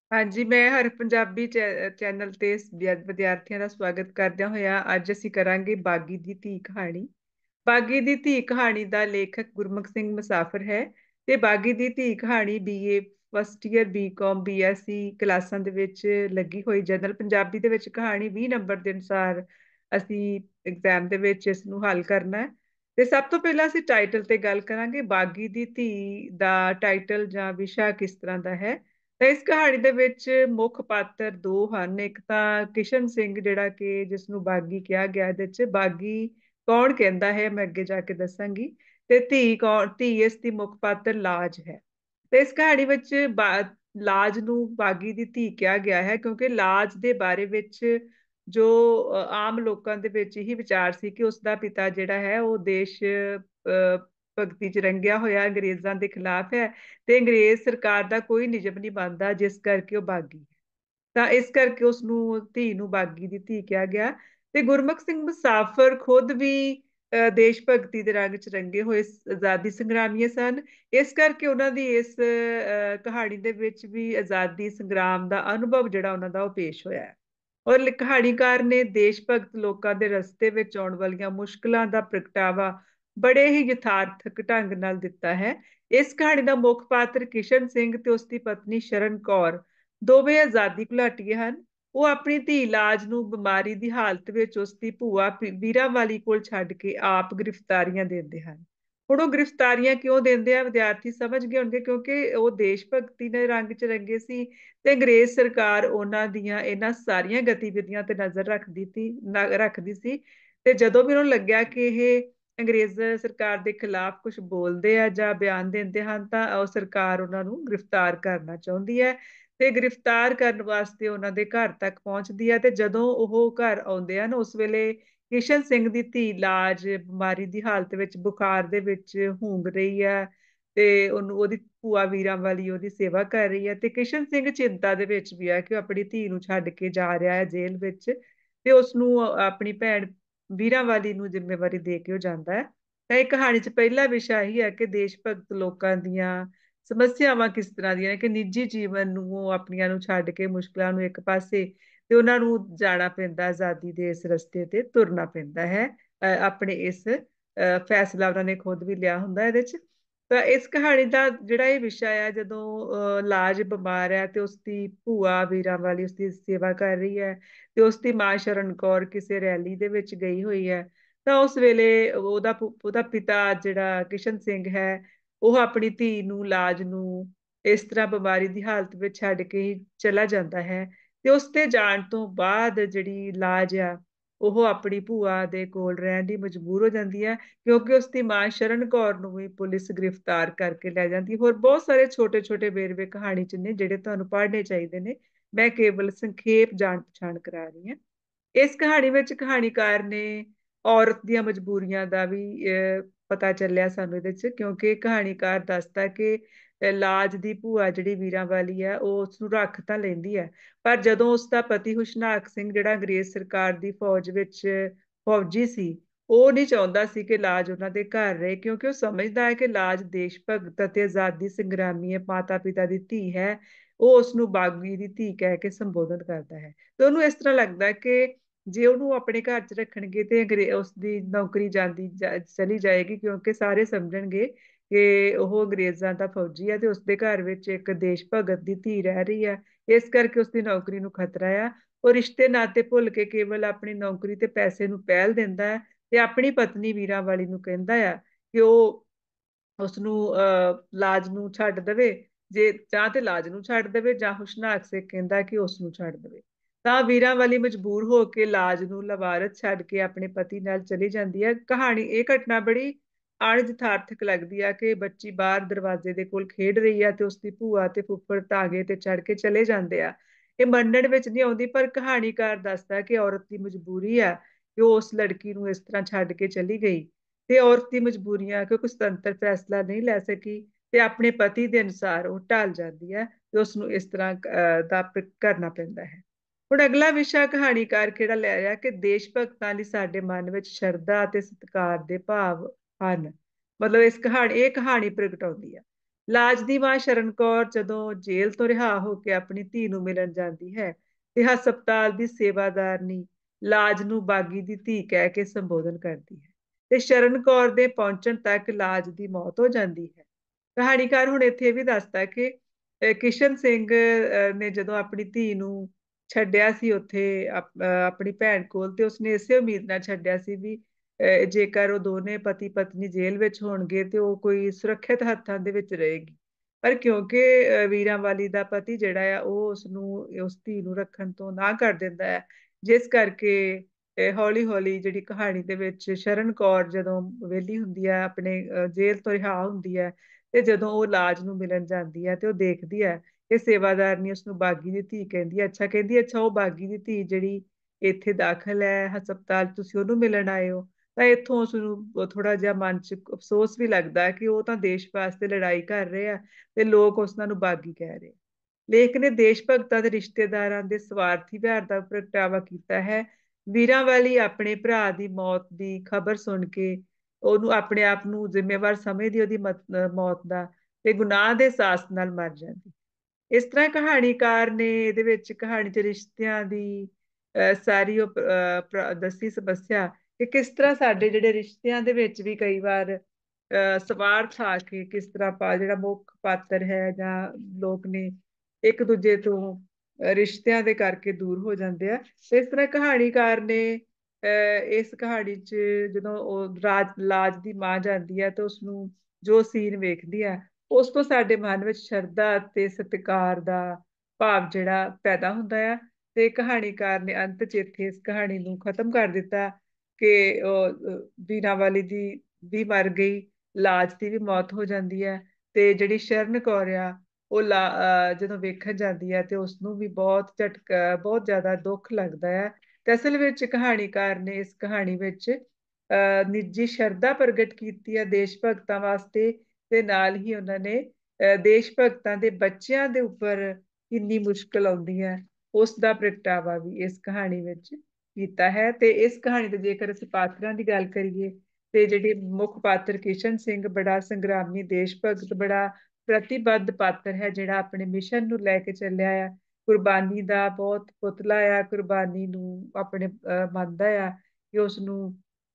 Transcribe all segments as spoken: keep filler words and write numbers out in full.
हाँ जी, मैं हर पंजाबी चै चैनल ਤੇ ਵਿਦਿਆ- ਵਿਦਿਆਰਥੀਆਂ ਦਾ ਸਵਾਗਤ ਕਰਦਿਆਂ ਹੋਇਆ ਅੱਜ ਅਸੀਂ ਕਰਾਂਗੇ ਬਾਗੀ ਦੀ ਧੀ ਕਹਾਣੀ। ਬਾਗੀ ਦੀ ਧੀ ਕਹਾਣੀ ਦਾ ਲੇਖਕ ਗੁਰਮੁਖ ਸਿੰਘ ਮੁਸਾਫਰ ਹੈ ਤੇ ਬਾਗੀ ਦੀ ਧੀ ਕਹਾਣੀ BA first year BCom BSc ਕਲਾਸਾਂ ਦੇ ਵਿੱਚ ਲੱਗੀ ਹੋਈ ਜਨਰਲ ਪੰਜਾਬੀ ਦੇ ਵਿੱਚ ਕਹਾਣੀ ਵੀਹ ਨੰਬਰ ਦੇ ਅਨੁਸਾਰ ਅਸੀਂ ਐਗਜ਼ਾਮ ਦੇ ਵਿੱਚ ਇਸ ਨੂੰ ਹੱਲ ਕਰਨਾ ਹੈ। ਤੇ ਸਭ ਤੋਂ ਪਹਿਲਾਂ ਅਸੀਂ ਟਾਈਟਲ ਤੇ ਗੱਲ ਕਰਾਂਗੇ। ਬਾਗੀ ਦੀ ਧੀ ਦਾ ਟਾਈਟਲ ਜਾਂ ਵਿਸ਼ਾ ਕਿਸ ਤਰ੍ਹਾਂ ਦਾ ਹੈ। ਤਾਂ ਇਸ ਕਹਾਣੀ ਦੇ ਵਿੱਚ ਮੁੱਖ ਪਾਤਰ ਦੋ ਹਨ। ਇੱਕ ਤਾਂ ਕਿਸ਼ਨ ਸਿੰਘ ਜਿਹੜਾ ਕਿ ਜਿਸ ਨੂੰ ਬਾਗੀ ਕਿਹਾ ਗਿਆ, ਇਹਦੇ ਵਿੱਚ ਬਾਗੀ ਕੌਣ ਕਹਿੰਦਾ ਹੈ ਮੈਂ ਅੱਗੇ ਜਾ ਕੇ ਦੱਸਾਂਗੀ। ਤੇ ਧੀ ਕੌਣ ਧੀ ਇਸ ਦੀ ਮੁੱਖ ਪਾਤਰ ਲਾਜ ਹੈ। ਤੇ ਇਸ ਕਹਾਣੀ ਵਿੱਚ ਬਾ- ਲਾਜ ਨੂੰ ਬਾਗੀ ਦੀ ਧੀ ਕਿਹਾ ਗਿਆ ਹੈ ਕਿਉਂਕਿ ਲਾਜ ਦੇ ਬਾਰੇ ਵਿੱਚ ਜੋ ਅ, ਆਮ ਲੋਕਾਂ ਦੇ ਵਿੱਚ ਇਹੀ ਵਿਚਾਰ ਸੀ ਕਿ ਉਸ ਦਾ ਪਿਤਾ ਜਿਹੜਾ ਹੈ ਉਹ ਦੇਸ਼ ਅ, ਭਗਤੀ ਚ ਰੰਗਿਆ ਹੋਇਆ ਅੰਗਰੇਜ਼ਾਂ ਦੇ ਖਿਲਾਫ ਹੈ ਤੇ ਅੰਗਰੇਜ਼ ਸਰਕਾਰ ਦਾ ਕੋਈ ਨਿਯਮ ਨਹੀਂ ਮੰਨਦਾ, ਜਿਸ ਕਰਕੇ ਉਹ ਬਾਗੀ ਹੈ। ਤਾਂ ਇਸ ਕਰਕੇ ਉਸ ਨੂੰ ਧੀ ਨੂੰ ਬਾਗੀ ਦੀ ਧੀ ਕਿਹਾ ਗਿਆ। ਤੇ ਗੁਰਮੁਖ ਸਿੰਘ ਮੁਸਾਫਰ ਖੁਦ ਵੀ ਅਹ, ਦੇਸ਼ ਭਗਤੀ ਦੇ ਰੰਗ ਚ ਰੰਗੇ ਹੋਏ ਸ- ਆਜ਼ਾਦੀ ਸੰਗਰਾਮੀ ਸਨ। ਇਸ ਕਰਕੇ ਉਹਨਾਂ ਦੀ ਇਸ ਅਹ, ਕਹਾਣੀ ਦੇ ਵਿੱਚ ਵੀ ਆਜ਼ਾਦੀ ਸੰਗਰਾਮ ਦਾ ਅਨੁਭਵ ਜਿਹੜਾ ਉਹਨਾਂ ਦਾ ਉਹ ਪੇਸ਼ ਹੋਇਆ ਹੈ। ਔਰ ਲ- ਕਹਾਣੀਕਾਰ ਨੇ ਦੇਸ਼ ਭਗਤ ਲੋਕਾਂ ਦੇ ਰਸਤੇ ਵਿੱਚ ਆਉਣ ਵਾਲੀਆਂ ਮੁਸ਼ਕਲਾਂ ਦਾ ਪ੍ਰਗਟਾਵਾ ਬੜੇ ਹੀ ਯਥਾਰਥਕ ਢੰਗ ਨਾਲ ਦਿੱਤਾ ਹੈ। ਇਸ ਕਹਾਣੀ ਦਾ ਮੁੱਖ ਪਾਤਰ ਕਿਸ਼ਨ ਸਿੰਘ ਤੇ ਉਸ ਦੀ ਪਤਨੀ ਸ਼ਰਨ ਕੌਰ ਦੋਵੇਂ ਆਜ਼ਾਦੀ ਘੁਲਾਟੀਏ ਹਨ। ਉਹ ਆਪਣੀ ਧੀ ਲਾਜ ਨੂੰ ਬਿਮਾਰੀ ਦੀ ਹਾਲਤ ਵਿੱਚ ਉਸ ਦੀ ਭੂਆ ਪੀ- ਵੀਰਾਂਵਾਲੀ ਕੋਲ ਛੱਡ ਕੇ ਆਪ ਗ੍ਰਿਫਤਾਰੀਆਂ ਦਿੰਦੇ ਹਨ। ਹੁਣ ਉਹ ਗ੍ਰਿਫਤਾਰੀਆਂ ਕਿਉਂ ਦਿੰਦੇ ਆ, ਵਿਦਿਆਰਥੀ ਸਮਝ ਗਏ ਹੋਣਗੇ, ਕਿਉਂਕਿ ਉਹ ਦੇਸ਼ ਭਗਤੀ ਦੇ ਰੰਗ ਚ ਰੰਗੇ ਸੀ ਤੇ ਅੰਗਰੇਜ਼ ਸਰਕਾਰ ਉਹਨਾਂ ਦੀਆਂ ਇਹਨਾਂ ਸਾਰੀਆਂ ਗਤੀਵਿਧੀਆਂ ਤੇ ਨਜ਼ਰ ਰੱਖਦੀ ਸੀ ਨ- ਰੱਖਦੀ ਸੀ। ਤੇ ਜਦੋਂ ਵੀ ਉਹਨੂੰ ਲੱਗਿਆ ਕਿ ਇਹ ਅੰਗਰੇਜ਼ ਸਰਕਾਰ ਦੇ ਖਿਲਾਫ ਕੁਝ ਬੋਲਦੇ ਆ ਜਾਂ ਬਿਆਨ ਦਿੰਦੇ ਹਨ ਤਾਂ ਉਹ ਸਰਕਾਰ ਉਹਨਾਂ ਨੂੰ ਗ੍ਰਿਫਤਾਰ ਕਰਨਾ ਚਾਹੁੰਦੀ ਹੈ। ਤੇ ਗ੍ਰਿਫਤਾਰ ਕਰਨ ਵਾਸਤੇ ਉਹਨਾਂ ਦੇ ਘਰ ਤੱਕ ਪਹੁੰਚਦੀ ਹੈ। ਤੇ ਜਦੋਂ ਉਹ ਘਰ ਆਉਂਦੇ ਹਨ ਉਸ ਵੇਲੇ ਕਿਸ਼ਨ ਸਿੰਘ ਦੀ ਧੀ ਲਾਜ ਬਿਮਾਰੀ ਦੀ ਹਾਲਤ ਵਿੱਚ ਬੁਖਾਰ ਦੇ ਵਿੱਚ ਹੂੰਗ ਰਹੀ ਹੈ ਤੇ ਉਹਨੂੰ ਉਹਦੀ ਭੂਆ ਵੀਰਾਂ ਵਾਲੀ ਉਹਦੀ ਸੇਵਾ ਕਰ ਰਹੀ ਹੈ। ਤੇ ਕਿਸ਼ਨ ਸਿੰਘ ਚਿੰਤਾ ਦੇ ਵਿੱਚ ਵੀ ਹੈ ਕਿ ਉਹ ਆਪਣੀ ਧੀ ਨੂੰ ਛੱਡ ਕੇ ਜਾ ਰਿਹਾ ਹੈ ਜੇਲ੍ਹ ਵਿੱਚ ਤੇ ਉਸ ਨੂੰ ਆਪਣੀ ਭੈਣ ਵੀਰਾਂ ਵਾਲੀ ਨੂੰ ਜ਼ਿੰਮੇਵਾਰੀ ਦੇ ਕੇ ਉਹ ਜਾਂਦਾ ਹੈ। ਤਾਂ ਇਹ ਕਹਾਣੀ 'ਚ ਪਹਿਲਾ ਵਿਸ਼ਾ ਹੀ ਹੈ ਕਿ ਦੇਸ਼ ਭਗਤ ਲੋਕਾਂ ਦੀਆਂ ਸਮੱਸਿਆਵਾਂ ਕਿਸ ਤਰ੍ਹਾਂ ਦੀਆਂ ਨੇ ਕਿ ਨਿੱਜੀ ਜੀਵਨ ਨੂੰ ਉਹ ਆਪਣੀਆਂ ਨੂੰ ਛੱਡ ਕੇ ਮੁਸ਼ਕਲਾਂ ਨੂੰ ਇੱਕ ਪਾਸੇ ਤੇ ਉਹਨਾਂ ਨੂੰ ਜਾਣਾ ਪੈਂਦਾ, ਆਜ਼ਾਦੀ ਦੇ ਇਸ ਰਸਤੇ ਤੇ ਤੁਰਨਾ ਪੈਂਦਾ ਹੈ। ਅਹ ਆਪਣੇ ਇਸ ਅਹ ਫੈਸਲਾ ਉਹਨਾਂ ਨੇ ਖੁਦ ਵੀ ਲਿਆ ਹੁੰਦਾ ਇਹਦੇ 'ਚ। ਤਾਂ ਇਸ ਕਹਾਣੀ ਦਾ ਜਿਹੜਾ ਇਹ ਵਿਸ਼ਾ ਹੈ, ਜਦੋਂ ਅਹ, ਲਾਜ ਬਿਮਾਰ ਹੈ ਤੇ ਉਸਦੀ ਭੂਆ ਵੀਰਾਂ ਵਾਲੀ ਉਸਦੀ ਸੇਵਾ ਕਰ ਰਹੀ ਹੈ ਤੇ ਉਸਦੀ ਮਾਂ ਸ਼ਰਨ ਕੌਰ ਕਿਸੇ ਰੈਲੀ ਦੇ ਵਿੱਚ ਗਈ ਹੋਈ ਹੈ। ਤਾਂ ਉਸ ਵੇਲੇ ਉਹਦਾ ਪੁ- ਉਹਦਾ ਪਿਤਾ ਜਿਹੜਾ ਕਿਸ਼ਨ ਸਿੰਘ ਹੈ ਉਹ ਆਪਣੀ ਧੀ ਨੂੰ ਲਾਜ ਨੂੰ ਇਸ ਤਰ੍ਹਾਂ ਬਿਮਾਰੀ ਦੀ ਹਾਲਤ ਵਿੱਚ ਛੱਡ ਕੇ ਹੀ ਚਲਾ ਜਾਂਦਾ ਹੈ। ਤੇ ਉਸ ਤੇ ਜਾਣ ਤੋਂ ਬਾਅਦ ਜਿਹੜੀ ਲਾਜ ਆ ਉਹ ਆਪਣੀ ਭੂਆ ਦੇ ਕੋਲ ਰਹਿਣ ਦੀ ਮਜਬੂਰ ਹੋ ਜਾਂਦੀ ਹੈ ਕਿਉਂਕਿ ਉਸ ਦੀ ਮਾਂ ਸ਼ਰਨ ਕੌਰ ਨੂੰ ਵੀ ਪੁਲਿਸ ਗ੍ਰਿਫਤਾਰ ਕਰਕੇ ਲੈ ਜਾਂਦੀ। ਹੋਰ ਬਹੁਤ ਸਾਰੇ ਛੋਟੇ ਛੋਟੇ ਵੇਰਵੇ ਕਹਾਣੀ ਚ ਨੇ ਜਿਹੜੇ ਤੁਹਾਨੂੰ ਪੜ੍ਹਨੇ ਚਾਹੀਦੇ ਨੇ। ਮੈਂ ਕੇਵਲ ਸੰਖੇਪ ਜਾਣ ਪਛਾਣ ਕਰਾ ਰਹੀ ਹਾਂ। ਇਸ ਕਹਾਣੀ ਵਿੱਚ ਕਹਾਣੀਕਾਰ ਨੇ ਔਰਤ ਦੀਆਂ ਮਜਬੂਰੀਆਂ ਦਾ ਵੀ ਅਹ, ਪਤਾ ਚੱਲਿਆ ਸਾਨੂੰ ਇਹਦੇ ਚ, ਕਿਉਂਕਿ ਕਹਾਣੀਕਾਰ ਦੱਸਦਾ ਕਿ ਅਹ, ਲਾਜ ਦੀ ਭੂਆ ਜਿਹੜੀ ਵੀਰਾਂ ਵਾਲੀ ਹੈ ਉਹ ਉਸ ਨੂੰ ਰੱਖ ਤਾਂ ਲੈਂਦੀ ਹੈ ਪਰ ਜਦੋਂ ਉਸ ਦਾ ਪਤੀ ਹੁਸ਼ਨਾਕ ਸਿੰਘ ਜਿਹੜਾ ਅੰਗਰੇਜ਼ ਸਰਕਾਰ ਦੀ ਫੌਜ ਵਿੱਚ ਫੌਜੀ ਸੀ ਉਹ ਨਹੀਂ ਚਾਹੁੰਦਾ ਸੀ ਕਿ ਲਾਜ ਉਹਨਾਂ ਦੇ ਘਰ ਰਹੇ ਕਿਉਂਕਿ ਉਹ ਸਮਝਦਾ ਹੈ ਕਿ ਲਾਜ ਦੇਸ਼ ਭਗਤ ਅਤੇ ਆਜ਼ਾਦੀ ਸੰਗਰਾਮੀ ਹੈ, ਮਾਤਾ ਪਿਤਾ ਦੀ ਧੀ ਹੈ। ਉਹ ਉਸ ਨੂੰ ਬਾਗੀ ਦੀ ਧੀ ਕਹਿ ਕੇ ਸੰਬੋਧਨ ਕਰਦਾ ਹੈ ਤੇ ਉਹਨੂੰ ਇਸ ਤਰ੍ਹਾਂ ਲੱਗਦਾ ਕਿ ਜੇ ਉਹਨੂੰ ਆਪਣੇ ਘਰ 'ਚ ਰੱਖਣਗੇ ਤੇ ਅੰਗਰੇ ਉਸਦੀ ਨੌਕਰੀ ਜਾਂਦੀ ਜਾ- ਚਲੀ ਜਾਏਗੀ ਕਿਉਂਕਿ ਸਾਰੇ ਸਮਝਣਗੇ ਕਿ ਉਹ ਅੰਗਰੇਜ਼ਾਂ ਦਾ ਫੌਜੀ ਹੈ ਤੇ ਉਸਦੇ ਘਰ ਵਿੱਚ ਇੱਕ ਦੇਸ਼ ਭਗਤ ਦੀ ਧੀ ਰਹਿ ਰਹੀ ਹੈ। ਇਸ ਕਰਕੇ ਉਸਦੀ ਨੌਕਰੀ ਨੂੰ ਖਤਰਾ ਆ। ਉਹ ਰਿਸ਼ਤੇ ਨਾਤੇ ਭੁੱਲ ਕੇ ਕੇਵਲ ਆਪਣੀ ਨੌਕਰੀ ਤੇ ਪੈਸੇ ਨੂੰ ਪਹਿਲ ਦਿੰਦਾ ਹੈ ਤੇ ਆਪਣੀ ਪਤਨੀ ਵੀਰਾਂ ਵਾਲੀ ਨੂੰ ਕਹਿੰਦਾ ਆ ਕਿ ਉਹ ਉਸਨੂੰ ਅਹ ਲਾਜ ਨੂੰ ਛੱਡ ਦੇਵੇ। ਜੇ ਜਾਂ ਤੇ ਲਾਜ ਨੂੰ ਛੱਡ ਦੇਵੇ ਜਾਂ ਹੁਸ਼ਨਾਕ ਸਿੰਘ ਕਹਿੰਦਾ ਕਿ ਉਸ ਨੂੰ ਛੱਡ ਦੇਵੇ। ਤਾਂ ਵੀਰਾਂ ਵਾਲੀ ਮਜਬੂਰ ਹੋ ਕੇ ਲਾਜ ਨੂੰ ਲਵਾਰਸ ਛੱਡ ਕੇ ਆਪਣੇ ਪਤੀ ਨਾਲ ਚਲੀ ਜਾਂਦੀ ਹੈ। ਕਹਾਣੀ ਇਹ ਘਟਨਾ ਬੜੀ ਅਣਯਥਾਰਥਕ ਲੱਗਦੀ ਆ ਕਿ ਬੱਚੀ ਬਾਹਰ ਦਰਵਾਜ਼ੇ ਦੇ ਕੋਲ ਖੇਡ ਰਹੀ ਆ ਤੇ ਉਸਦੀ ਭੂਆ ਤੇ ਫੁੱਫੜ ਤਾਗੇ ਤੇ ਚੜ ਕੇ ਚਲੇ ਜਾਂਦੇ ਆ। ਇਹ ਮੰਨਣ ਵਿੱਚ ਨਹੀਂ ਆਉਂਦੀ ਪਰ ਕਹਾਣੀਕਾਰ ਦੱਸਦਾ ਕਿ ਔਰਤ ਦੀ ਮਜਬੂਰੀ ਆ ਕਿ ਉਹ ਉਸ ਲੜਕੀ ਨੂੰ ਇਸ ਤਰ੍ਹਾਂ ਛੱਡ ਕੇ ਚਲੀ ਗਈ ਤੇ ਔਰਤ ਦੀ ਮਜਬੂਰੀਆਂ ਕਿ ਕੋਈ ਸੁਤੰਤਰ ਫੈਸਲਾ ਨਹੀਂ ਲੈ ਸਕੀ ਤੇ ਆਪਣੇ ਪਤੀ ਦੇ ਅਨੁਸਾਰ ਉਹ ਢਲ ਜਾਂਦੀ ਹੈ ਤੇ ਉਸ ਨੂੰ ਇਸ ਤਰ੍ਹਾਂ ਅਹ, ਦਾ ਕਰਨਾ ਪੈਂਦਾ ਹੈ। ਹੁਣ ਅਗਲਾ ਵਿਸ਼ਾ ਕਹਾਣੀਕਾਰ ਕਿਹੜਾ ਲੈ ਰਿਹਾ ਕਿ ਦੇਸ਼ ਭਗਤਾਂ ਲਈ ਸਾਡੇ ਮਨ ਵਿੱਚ ਸ਼ਰਧਾ ਅਤੇ ਸਤਿਕਾਰ ਦੇ ਭਾਵ ਹਨ। ਮਤਲਬ ਇਸ ਕਹਾਣੀ ਇਹ ਕਹਾਣੀ ਪ੍ਰਗਟਾਉਂਦੀ ਹੈ ਲਾਜ ਦੀ ਮਾਂ ਸ਼ਰਨ ਕੌਰ ਜਦੋਂ ਜੇਲ੍ਹ ਤੋਂ ਰਿਹਾ ਹੋ ਕੇ ਆਪਣੀ ਧੀ ਨੂੰ ਮਿਲਣ ਜਾਂਦੀ ਹੈ ਤੇ ਹਸਪਤਾਲ ਦੀ ਸੇਵਾਦਾਰਨੀ ਲਾਜ ਨੂੰ ਬਾਗੀ ਦੀ ਧੀ ਕਹਿ ਕੇ ਸੰਬੋਧਨ ਕਰਦੀ ਹੈ ਤੇ ਸ਼ਰਨ ਕੌਰ ਦੇ ਪਹੁੰਚਣ ਤੱਕ ਲਾਜ ਦੀ ਮੌਤ ਹੋ ਜਾਂਦੀ ਹੈ। ਕਹਾਣੀਕਾਰ ਹੁਣ ਇੱਥੇ ਇਹ ਵੀ ਦੱਸਦਾ ਕਿ ਅਹ ਕਿਸ਼ਨ ਸਿੰਘ ਅਹ ਨੇ ਜਦੋਂ ਆਪਣੀ ਧੀ ਨੂੰ ਛੱਡਿਆ ਸੀ ਉੱਥੇ ਆਪ- ਅਹ ਆਪਣੀ ਭੈਣ ਕੋਲ, ਤੇ ਉਸਨੇ ਇਸੇ ਉਮੀਦ ਨਾਲ ਛੱਡਿਆ ਸੀ ਵੀ ਅਹ ਜੇਕਰ ਉਹ ਦੋਨੇ ਪਤੀ ਪਤਨੀ ਜੇਲ੍ਹ ਵਿੱਚ ਹੋਣਗੇ ਤੇ ਉਹ ਕੋਈ ਸੁਰੱਖਿਅਤ ਹੱਥਾਂ ਦੇ ਵਿੱਚ ਰਹੇਗੀ। ਪਰ ਕਿਉਂਕਿ ਅਹ ਵੀਰਾਂ ਵਾਲੀ ਦਾ ਪਤੀ ਜਿਹੜਾ ਆ ਉਹ ਉਸਨੂੰ ਉਸ ਧੀ ਨੂੰ ਰੱਖਣ ਤੋਂ ਨਾ ਕਰ ਦਿੰਦਾ ਹੈ, ਜਿਸ ਕਰਕੇ ਹੌਲੀ ਹੌਲੀ ਜਿਹੜੀ ਕਹਾਣੀ ਦੇ ਵਿੱਚ ਸ਼ਰਨ ਕੌਰ ਜਦੋਂ ਵਿਹਲੀ ਹੁੰਦੀ ਹੈ, ਆਪਣੇ ਅਹ ਜੇਲ੍ਹ ਤੋਂ ਰਿਹਾ ਹੁੰਦੀ ਹੈ, ਤੇ ਜਦੋਂ ਉਹ ਲਾਜ ਨੂੰ ਮਿਲਣ ਜਾਂਦੀ ਹੈ ਤੇ ਉਹ ਦੇਖਦੀ ਹੈ ਕਿ ਸੇਵਾਦਾਰਨੀ ਉਸਨੂੰ ਬਾਗੀ ਦੀ ਧੀ ਕਹਿੰਦੀ ਹੈ। ਅੱਛਾ ਕਹਿੰਦੀ, ਅੱਛਾ ਉਹ ਬਾਗੀ ਦੀ ਧੀ ਜਿਹੜੀ ਇੱਥੇ ਦਾਖਲ ਹੈ ਹਸਪਤਾਲ, ਤੁਸੀਂ ਉਹਨੂੰ ਮਿਲਣ ਆਏ ਹੋ। ਤਾਂ ਇੱਥੋਂ ਉਸਨੂੰ ਥੋੜਾ ਜਿਹਾ ਮਨ ਚ ਅਫਸੋਸ ਵੀ ਲੱਗਦਾ ਹੈ ਕਿ ਉਹ ਤਾਂ ਦੇਸ਼ ਵਾਸਤੇ ਲੜਾਈ ਕਰ ਰਹੇ ਆ ਤੇ ਲੋਕ ਉਸਨਾਂ ਨੂੰ ਬਾਗੀ ਕਹਿ ਰਹੇ। ਲੇਖ ਨੇ ਦੇਸ਼ ਭਗਤਾਂ ਦੇ ਰਿਸ਼ਤੇਦਾਰਾਂ ਦੇ ਸਵਾਰਥੀ ਵਿਹਾਰ ਦਾ ਪ੍ਰਗਟਾਵਾ ਕੀਤਾ ਹੈ। ਵੀਰਾਂ ਵਾਲੀ ਆਪਣੇ ਭਰਾ ਦੀ ਮੌਤ ਦੀ ਖਬਰ ਸੁਣ ਕੇ ਉਹਨੂੰ ਆਪਣੇ ਆਪ ਨੂੰ ਜ਼ਿੰਮੇਵਾਰ ਸਮਝਦੀ ਉਹਦੀ ਮੌਤ ਦਾ, ਤੇ ਗੁਨਾਹ ਦੇ ਸਾਹਸ ਨਾਲ ਮਰ ਜਾਂਦੀ। ਇਸ ਤਰ੍ਹਾਂ ਕਹਾਣੀਕਾਰ ਨੇ ਇਹਦੇ ਵਿੱਚ ਕਹਾਣੀ ਚ ਰਿਸ਼ਤਿਆਂ ਦੀ ਅਹ ਸਾਰੀ ਉਹ ਅਹ ਦੱਸੀ ਸਮੱਸਿਆ ਕਿ ਕਿਸ ਤਰ੍ਹਾਂ ਸਾਡੇ ਜਿਹੜੇ ਰਿਸ਼ਤਿਆਂ ਦੇ ਵਿੱਚ ਵੀ ਕਈ ਵਾਰ ਅਹ ਸਵਾਰਥ ਆ ਕੇ ਕਿਸ ਤਰ੍ਹਾਂ ਪਾ ਜਿਹੜਾ ਮੁੱਖ ਪਾਤਰ ਹੈ ਜਾਂ ਲੋਕ ਨੇ ਇੱਕ ਦੂਜੇ ਤੋਂ ਰਿਸ਼ਤਿਆਂ ਦੇ ਕਰਕੇ ਦੂਰ ਹੋ ਜਾਂਦੇ ਆ। ਇਸ ਤਰ੍ਹਾਂ ਕਹਾਣੀਕਾਰ ਨੇ ਅਹ ਇਸ ਕਹਾਣੀ ਚ ਜਦੋਂ ਉਹ ਰਾਜ ਲਾਜ ਦੀ ਮਾਂ ਜਾਂਦੀ ਹੈ ਤੇ ਉਸਨੂੰ ਜੋ ਸੀਨ ਵੇਖਦੀ ਹੈ, ਉਸ ਤੋਂ ਸਾਡੇ ਮਨ ਵਿੱਚ ਸ਼ਰਧਾ ਅਤੇ ਸਤਿਕਾਰ ਦਾ ਭਾਵ ਜਿਹੜਾ ਪੈਦਾ ਹੁੰਦਾ ਆ। ਤੇ ਕਹਾਣੀਕਾਰ ਨੇ ਅੰਤ ਚ ਇੱਥੇ ਇਸ ਕਹਾਣੀ ਨੂੰ ਖਤਮ ਕਰ ਦਿੱਤਾ ਕਿ ਉਹ ਵੀਰਾਂ ਵਾਲੀ ਦੀ ਵੀ ਮਰ ਗਈ, ਲਾਜ ਦੀ ਵੀ ਮੌਤ ਹੋ ਜਾਂਦੀ ਹੈ, ਤੇ ਜਿਹੜੀ ਸ਼ਰਨ ਕੌਰ ਆ ਉਹ ਲਾ ਅਹ ਜਦੋਂ ਵੇਖਣ ਜਾਂਦੀ ਹੈ ਤੇ ਉਸਨੂੰ ਵੀ ਬਹੁਤ ਝਟਕਾ, ਬਹੁਤ ਜ਼ਿਆਦਾ ਦੁੱਖ ਲੱਗਦਾ ਹੈ। ਤੇ ਅਸਲ ਵਿੱਚ ਕਹਾਣੀਕਾਰ ਨੇ ਇਸ ਕਹਾਣੀ ਵਿੱਚ ਅਹ ਨਿੱਜੀ ਸ਼ਰਧਾ ਪ੍ਰਗਟ ਕੀਤੀ ਹੈ ਦੇਸ਼ ਭਗਤਾਂ ਵਾਸਤੇ, ਤੇ ਨਾਲ ਹੀ ਉਹਨਾਂ ਨੇ ਅਹ ਦੇਸ਼ ਭਗਤਾਂ ਦੇ ਬੱਚਿਆਂ ਦੇ ਉੱਪਰ ਕਿੰਨੀ ਮੁਸ਼ਕਲ ਆਉਂਦੀ ਹੈ ਉਸ ਦਾ ਪ੍ਰਗਟਾਵਾ ਵੀ ਇਸ ਕਹਾਣੀ ਵਿੱਚ ਕੀਤਾ ਹੈ। ਤੇ ਇਸ ਕਹਾਣੀ ਦੇ ਜੇਕਰ ਅਸੀਂ ਪਾਤਰਾਂ ਦੀ ਗੱਲ ਕਰੀਏ ਤੇ ਜਿਹੜੇ ਮੁੱਖ ਪਾਤਰ ਕਿਸ਼ਨ ਸਿੰਘ ਬੜਾ ਸੰਗਰਾਮੀ ਦੇਸ਼ ਭਗਤ, ਬੜਾ ਪ੍ਰਤੀਬੱਧ ਪਾਤਰ ਹੈ ਜਿਹੜਾ ਆਪਣੇ ਮਿਸ਼ਨ ਨੂੰ ਲੈ ਕੇ ਚੱਲਿਆ ਆ, ਕੁਰਬਾਨੀ ਦਾ ਬਹੁਤ ਪੁਤਲਾ ਆ, ਕੁਰਬਾਨੀ ਨੂੰ ਆਪਣੇ ਅਹ ਮੰਨਦਾ ਆ ਕਿ ਉਸਨੂੰ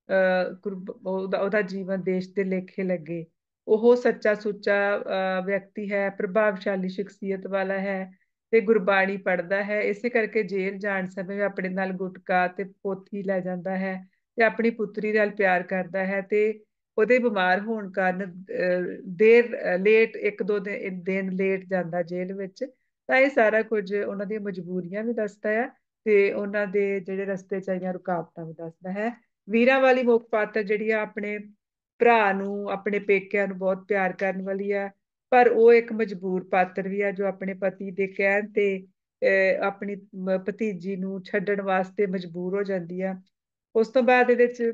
ਅਹ ਉਹਦਾ ਉਹਦਾ ਜੀਵਨ ਦੇਸ਼ ਦੇ ਲੇਖੇ ਲੱਗੇ। ਉਹ ਸੱਚਾ ਸੁੱਚਾ ਅਹ ਵਿਅਕਤੀ ਹੈ, ਪ੍ਰਭਾਵਸ਼ਾਲੀ ਸ਼ਖਸੀਅਤ ਵਾਲਾ ਹੈ ਤੇ ਗੁਰਬਾਣੀ ਪੜ੍ਹਦਾ ਹੈ। ਇਸੇ ਕਰਕੇ ਜੇਲ੍ਹ ਜਾਣ ਸਮੇਂ ਆਪਣੇ ਨਾਲ ਗੁਟਕਾ ਤੇ ਪੋਥੀ ਲੈ ਜਾਂਦਾ ਹੈ ਤੇ ਆਪਣੀ ਪੁੱਤਰੀ ਨਾਲ ਪਿਆਰ ਕਰਦਾ ਹੈ, ਤੇ ਉਹਦੇ ਬਿਮਾਰ ਹੋਣ ਕਾਰਨ ਅਹ ਦੇਰ ਲੇਟ ਇੱਕ ਦੋ ਦਿਨ ਦਿਨ ਲੇਟ ਜਾਂਦਾ ਜੇਲ੍ਹ ਵਿੱਚ। ਤਾਂ ਇਹ ਸਾਰਾ ਕੁਝ ਉਹਨਾਂ ਦੀਆਂ ਮਜਬੂਰੀਆਂ ਵੀ ਦੱਸਦਾ ਹੈ ਤੇ ਉਹਨਾਂ ਦੇ ਜਿਹੜੇ ਰਸਤੇ ਚ ਆਈਆਂ ਰੁਕਾਵਟਾਂ ਵੀ ਦੱਸਦਾ ਹੈ। ਵੀਰਾਂ ਵਾਲੀ ਮੁੱਖ ਪਾਤਰ ਜਿਹੜੀ ਆ ਆਪਣੇ ਭਰਾ ਨੂੰ, ਆਪਣੇ ਪੇਕਿਆਂ ਨੂੰ ਬਹੁਤ ਪਿਆਰ ਕਰਨ ਵਾਲੀ ਆ, ਪਰ ਉਹ ਇੱਕ ਮਜਬੂਰ ਪਾਤਰ ਵੀ ਆ ਜੋ ਆਪਣੇ ਪਤੀ ਦੇ ਕਹਿਣ ਤੇ ਅਹ ਆਪਣੀ ਭਤੀਜੀ ਨੂੰ ਛੱਡਣ ਵਾਸਤੇ ਮਜਬੂਰ ਹੋ ਜਾਂਦੀ ਆ। ਉਸ ਤੋਂ ਬਾਅਦ ਇਹਦੇ ਚ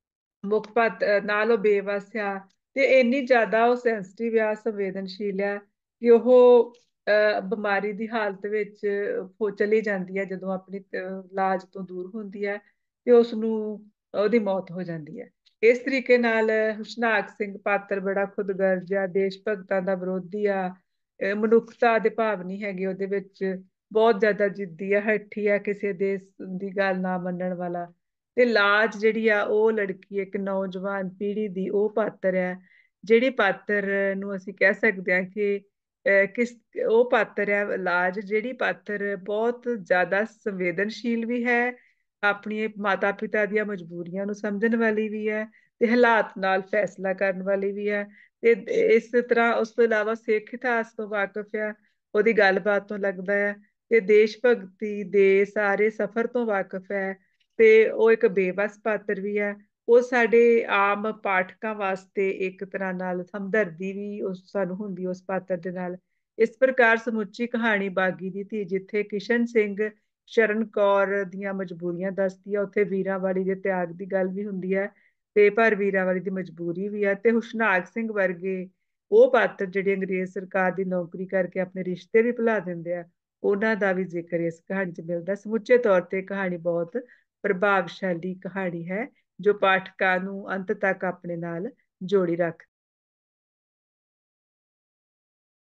ਮੁੱਖ ਪਾਤਰ ਨਾਲ ਉਹ ਬੇਵਸ ਆ, ਤੇ ਇੰਨੀ ਜ਼ਿਆਦਾ ਉਹ ਸੈਂਸਿਟਿਵ ਆ, ਸੰਵੇਦਨਸ਼ੀਲ ਆ ਕਿ ਉਹ ਅਹ ਬਿਮਾਰੀ ਦੀ ਹਾਲਤ ਵਿੱਚ ਹੋ ਚਲੀ ਜਾਂਦੀ ਹੈ ਜਦੋਂ ਆਪਣੀ ਲਾਜ ਤੋਂ ਦੂਰ ਹੁੰਦੀ ਹੈ, ਤੇ ਉਸਨੂੰ ਉਹਦੀ ਮੌਤ ਹੋ ਜਾਂਦੀ ਹੈ। ਇਸ ਤਰੀਕੇ ਨਾਲ ਹੁਸ਼ਨਾਕ ਸਿੰਘ ਪਾਤਰ ਬੜਾ ਖੁਦਗਰਜ ਆ, ਦੇਸ਼ ਭਗਤਾਂ ਦਾ ਵਿਰੋਧੀ ਆ, ਮਨੁੱਖਤਾ ਦੇ ਭਾਵ ਨਹੀਂ ਹੈਗੇ ਉਹਦੇ ਵਿੱਚ, ਬਹੁਤ ਜ਼ਿਆਦਾ ਜਿੱਦੀ ਆ, ਹੱਠੀ ਆ, ਕਿਸੇ ਦੇਸ਼ ਦੀ ਗੱਲ ਨਾ ਮੰਨਣ ਵਾਲਾ। ਤੇ ਲਾਜ ਜਿਹੜੀ ਆ ਉਹ ਲੜਕੀ ਇੱਕ ਨੌਜਵਾਨ ਪੀੜ੍ਹੀ ਦੀ ਉਹ ਪਾਤਰ ਹੈ ਜਿਹੜੀ ਪਾਤਰ ਨੂੰ ਅਸੀਂ ਕਹਿ ਸਕਦੇ ਹਾਂ ਕਿ ਅਹ ਕਿਸ ਉਹ ਪਾਤਰ ਹੈ ਲਾਜ ਜਿਹੜੀ ਪਾਤਰ ਬਹੁਤ ਜ਼ਿਆਦਾ ਸੰਵੇਦਨਸ਼ੀਲ ਵੀ ਹੈ, ਆਪਣੀ ਮਾਤਾ ਪਿਤਾ ਦੀਆਂ ਮਜਬੂਰੀਆਂ ਨੂੰ ਸਮਝਣ ਵਾਲੀ ਵੀ ਹੈ, ਤੇ ਹਾਲਾਤ ਨਾਲ ਫੈਸਲਾ ਕਰਨ ਵਾਲੀ ਵੀ ਹੈ। ਤੇ ਇਸ ਤਰ੍ਹਾਂ ਉਸ ਤੋਂ ਇਲਾਵਾ ਸਿੱਖ ਇਤਿਹਾਸ ਤੋਂ ਵਾਕਿਫ ਆ, ਉਹਦੀ ਗੱਲਬਾਤ ਤੋਂ ਲੱਗਦਾ ਹੈ, ਤੇ ਦੇਸ਼ ਭਗਤੀ ਦੇ ਸਾਰੇ ਸਫ਼ਰ ਤੋਂ ਵਾਕਿਫ ਹੈ, ਤੇ ਉਹ ਇੱਕ ਬੇਬਸ ਪਾਤਰ ਵੀ ਹੈ। ਉਹ ਸਾਡੇ ਆਮ ਪਾਠਕਾਂ ਵਾਸਤੇ ਇੱਕ ਤਰ੍ਹਾਂ ਨਾਲ ਹਮਦਰਦੀ ਵੀ ਉਸ ਸਾਨੂੰ ਹੁੰਦੀ ਉਸ ਪਾਤਰ ਦੇ ਨਾਲ। ਇਸ ਪ੍ਰਕਾਰ ਸਮੁੱਚੀ ਕਹਾਣੀ ਬਾਗੀ ਦੀ ਧੀ ਜਿੱਥੇ ਕਿਸ਼ਨ ਸਿੰਘ ਸ਼ਰਨ ਕੌਰ ਦੀਆਂ ਮਜਬੂਰੀਆਂ ਦੱਸਦੀ ਹੈ, ਉੱਥੇ ਵੀਰਾਂ ਵਾਲੀ ਦੇ ਤਿਆਗ ਦੀ ਗੱਲ ਵੀ ਹੁੰਦੀ ਹੈ, ਤੇ ਪਰ ਵੀਰਾਂ ਵਾਲੀ ਦੀ ਮਜਬੂਰੀ ਵੀ ਹੈ। ਤੇ ਹੁਸ਼ਨਾਕ ਸਿੰਘ ਵਰਗੇ ਉਹ ਪਾਤਰ ਜਿਹੜੇ ਅੰਗਰੇਜ਼ ਸਰਕਾਰ ਦੀ ਨੌਕਰੀ ਕਰਕੇ ਆਪਣੇ ਰਿਸ਼ਤੇ ਵੀ ਭੁਲਾ ਦਿੰਦੇ ਆ, ਉਹਨਾਂ ਦਾ ਵੀ ਜ਼ਿਕਰ ਇਸ ਕਹਾਣੀ ਚ ਮਿਲਦਾ। ਸਮੁੱਚੇ ਤੌਰ ਤੇ ਕਹਾਣੀ ਬਹੁਤ ਪ੍ਰਭਾਵਸ਼ਾਲੀ ਕਹਾਣੀ ਹੈ ਜੋ ਪਾਠਕਾਂ ਨੂੰ ਅੰਤ ਤੱਕ ਆਪਣੇ ਨਾਲ ਜੋੜੀ ਰੱਖ